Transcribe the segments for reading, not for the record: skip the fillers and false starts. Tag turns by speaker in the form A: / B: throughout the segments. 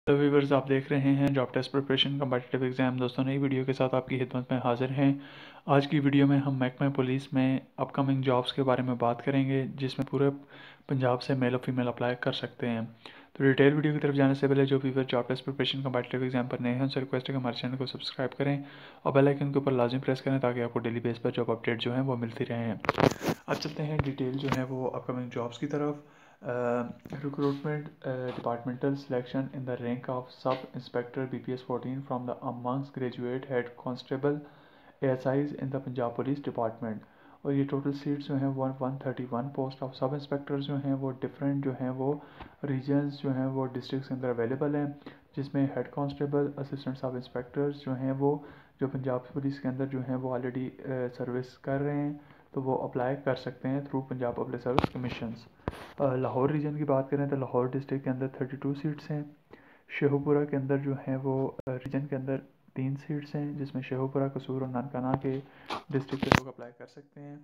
A: तो व्यूवर्स, आप देख रहे हैं job test preparation competitive exam. दोस्तों, नई वीडियो के साथ आपकी खिदमत में हाजिर हैं। आज की वीडियो में हम महकमा पुलिस में अपकमिंग जॉब्स के बारे में बात करेंगे, जिसमें पूरे पंजाब से मेल और फीमेल अप्लाई कर सकते हैं। तो डिटेल वीडियो की तरफ जाने से पहले जो viewer job test preparation competitive exam पर नए हैं, उनसे रिक्वेस्ट है कि हमारे चैनल को सब्सक्राइब करें और बेल आइकन के ऊपर लाजमी प्रेस करें, ताकि आपको डेली बेस पर जॉब अपडेट जो है वो मिलती रहें। अब चलते हैं डिटेल जो है वो अपकमिंग जॉब्स की तरफ। Recruitment departmental selection in the rank of sub inspector BPS 14 from the amongst graduate head constable ASIs in the Punjab police department. और ये टोटल सीट्स जो हैं 131 पोस्ट ऑफ सब इंस्पेक्टर्स जो हैं वो डिफरेंट जो हैं वो रीजन्स जो हैं वो डिस्ट्रिक्ट के अंदर अवेलेबल हैं, जिसमें head constable assistant sub inspectors जो हैं वो जो पंजाब पुलिस के अंदर जो हैं वो ऑलरेडी सर्विस कर रहे हैं, तो वो अप्लाई कर सकते हैं through Punjab public service commissions. Lahore region की बात करें तो लाहौर डिस्ट्रिक्ट के अंदर 32 सीट्स हैं। शेखुपुरा के अंदर जो हैं वो रीजन के अंदर 3 सीट्स हैं, जिसमें शेखुपुरा, कसूर और ननकाना के डिस्ट्रिक्ट के लोग अप्लाई कर सकते हैं।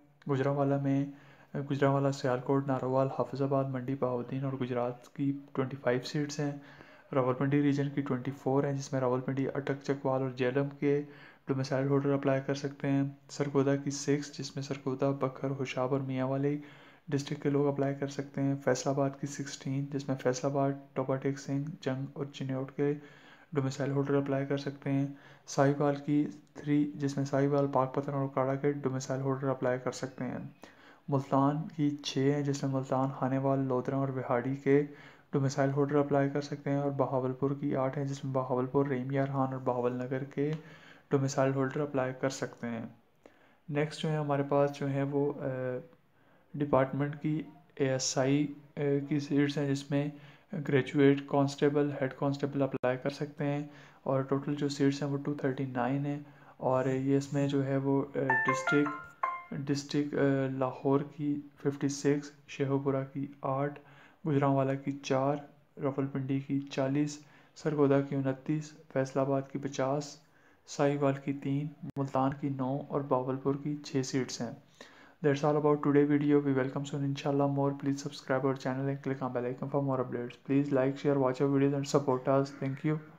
A: गुजरांवाला, सियालकोट, नारोवाल, हाफिज़ाबाद, मंडी, बहाउद्दीन और गुजरात की 25 सीट्स हैं। रावलपिंडी रीजन की 24 हैं, जिसमें रावलपिंडी, अटक, चकवाल और जेलम के डोमिसाइल होल्डर अप्लाई कर सकते हैं। सरगोदा की 6, जिसमें सरगोदा, बखर, हुशाब और मियांवाली डिस्ट्रिक्ट के लोग अप्लाई कर सकते हैं। फैसलाबाद की 16, जिसमें फैसलाबाद, टोबा टेक सिंह, जंग और चिन्योट के डोमिसाइल होल्डर अप्लाई कर सकते हैं। साहिवाल की 3, जिसमें साहिवाल, पाकपतन और काड़ा के डोमिसाइल होल्डर अप्लाई कर सकते हैं। मुल्तान की 6 हैं, जिसमें मुल्तान, खानेवाल, लोधरा और विहाड़ी के डोमिसाइल होल्डर अप्लाई कर सकते हैं। और बहावलपुर की 8 हैं, जिसमें बहावलपुर, रेमियार खान और बहावल नगर के डोमिसाइल होल्डर अप्लाई कर सकते हैं। नेक्स्ट जो है हमारे पास जो है वो डिपार्टमेंट की ASI की सीट्स हैं, जिसमें graduate constable, head constable apply कर सकते हैं। और टोटल जो सीट्स हैं वो 239 हैं। और ये इसमें जो है वो डिस्ट्रिक्ट लाहौर की 56, शेखुपुरा की 8, गुजरांवाला की 4, रावलपिंडी की 40, सरगोदा की 29, फैसलाबाद की 50, साहिवाल की 3, मुल्तान की 9 और बावलपुर की 6 सीट्स हैं। That's all about today video. We welcome soon inshallah more. Please subscribe our channel and click on bell icon for more updates. Please like, share, watch our videos and support us. Thank you.